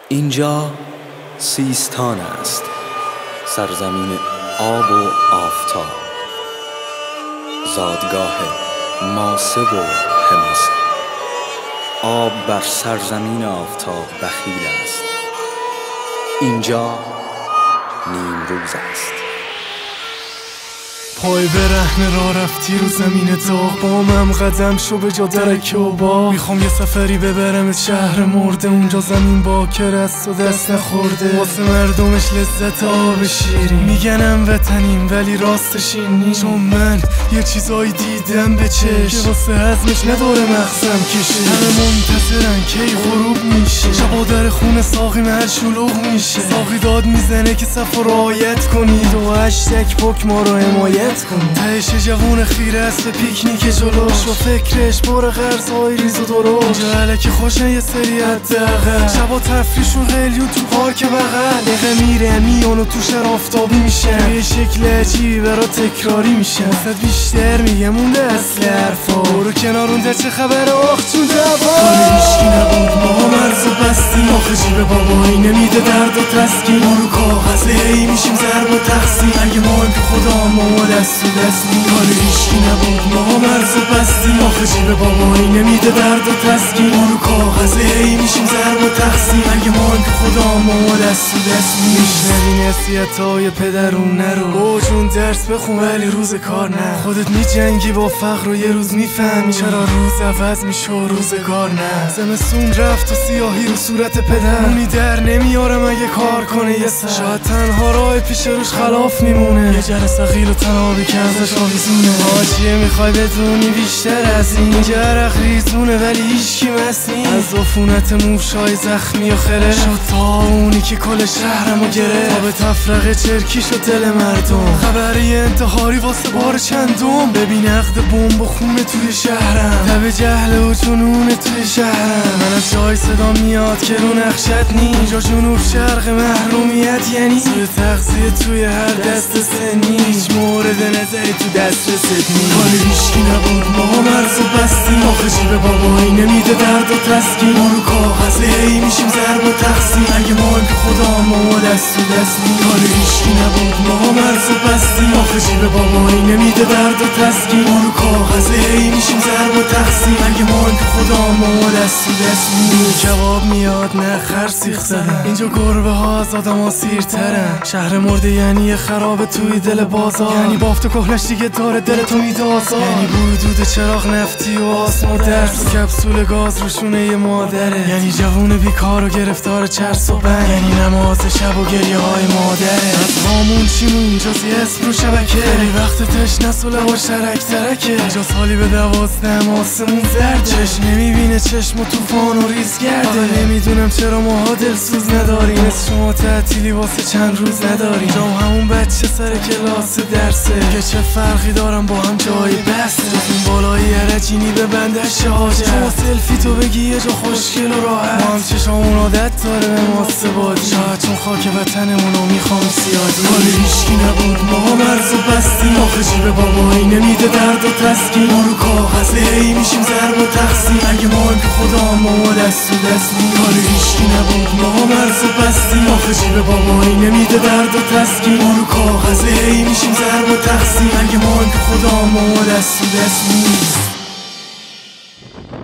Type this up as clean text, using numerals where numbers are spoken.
اینجا سیستان است، سرزمین آب و آفتاب، زادگاه ماسه و حماسه. آب بر سرزمین آفتاب بخیل است، اینجا نیمروز است. پای برهنه را رفتی رو زمین داغ، با من قدم شو به جا درک و باغ. میخوام یه سفری ببرم شهر مرده، اونجا زمین باکر است و دست نخورده، واسه مردمش لذت آب شیرین. میگنم وطنیم ولی راستش این نیست، چون من یه چیزایی دیدم به چشم که واسه هضمش نداره مغزم کشی. همه منتظرن کی غروب میشه، شبا در خونه ساقی محل شلوغ میشه. ساقی داد میزنه که صفا رعایت کنید و هشتگ پک ما رو حمایت کنید. تهش جوون خیره است به پیکنیک جلوش و فکرش پر قرضای ریز و درشت. اینجا علکی خوشن یه سری حداقل، شبا تفریشون قلیون تو پارک بغل. دقیقه میره میان و تو شهر آفتابی میشه، یه شکل عجیبی برا تکراری میشه. واسه بیشتر میگه مونده اصل حرفا، برو کنارونده چه خبره آخ چون دوا. حالی هیشکی نبود ما مرز و بستیم، آخه جیب بابایی نمیده درد و تسکین. ما رو کاغذه هی میشیم ضرب و تقسیم، اگه ما هم که خدا ما دست و دست نیم. حالی هیشکی نبود ما مرز و بستیم، آخه جیب بابایی نمیده درد و تسکین. ما رو کاغذه هی میشیم ضرب و تقسیم، اگه ما هم که خدا ما دست و دست نیم. میشنوی نصیحتای پدرون نرو، با جون درس بخون ولی روز کار نه. خودت میجنگی با فقر و یه روز میفهمی چرا روز عوض میشه و روزگار نه. زمستون رفت و سیاهی رو صورت پدر، اونی در نمیارم اگه کار کنه یه سر. شاید تنها راه پیش روش خلاف میمونه، یه جره ثقیل و تنابی که ازش آویزونه. آجیه میخوای بدونی بیشتر از این، جرق ریزونه ولی هیچکی مسنی. از عفونت موشای زخمی و خره شد تا اونی که کل شهرمو گره، تا به تفرقه چرکی شد دل مردم. خبری انتحاری واسه بار چندم، ببین عقد بمب و خونه توی شهرم. تب جهل و جنون توی شهرم. من از جای صدا میاد که رو نقشت نی، اینجا جنوب شرق محرومیت یعنی سوی تغذیه توی هر دست سنی. هیچ مورد نظری تو دست رسد نی. حالی هیشکی نبود ما مرز و بستیم، آخه جیب بابایی نمیده درد و تسکین. ما رو کاغذه هی میشیم ضرب و تقسیم، اگه ما هم که خدا ما دست و دست نیم. حالی هیشکی نبود ما مرز و بستیم، آخه جیب بابایی نمیده درد و تسکین. ما رو کاغذه هی میشیم ضرب و تقسیم، اگه ما هم که خدا ما دست و دست نیم. جواب میاد نه خر سیخ زدن، اینجا گربه ها از آدم ها سیرترن. شهر مرده یعنی یه خرابه توی دل بازار، یعنی بافت و کهنش دیگه داره دلتو میده آزار. یعنی بودود چراغ نفتی و آسم و درس و کپسول گاز روشونه یه مادره. یعنی جوون بیکار و گرفتار چرس و بند، یعنی نماز شب و گریه های مادره. از هامون چیمون جز یه اسم رو شبکه، خیلی وقت تشنس و لباش ترک ترکه. اینجا سالی به 12 آسمون زرد، چشم نمیبینه چشم و توفان و ریز گرده. نمیدونم چرا ماها دلسوز نداریم، مثل شما تعطیلی واسه چند روز نداریم. جام همون بچه سر کلاس درسه که چه فرقی دارم با هم جای بسته. جز اون بالایی عرجینی به بندش حاجه، شما سلفی تو بگی یه جا خوشگل و راحت. ما هم چشامون عادت داره به ما سبادی، شاید چون خاک وطنمونو میخوام زیادی. حالی هیشکی نبود ما مرز و بستیم، آخه جیب بابایی نمیده درد و تسکین. ما رو کاغذه هی میشیم ضرب و تقسیم، اگه ما هم که خدا ما دست و دست نیم. حالی هیشکی نبود ما مرز و بستیم، آخه جیب بابایی نمیده درد و تسکین. ما رو کاغذه هی میشیم ضرب و تقسیم، اگه ما هم که خدا ما دست و دست نیم.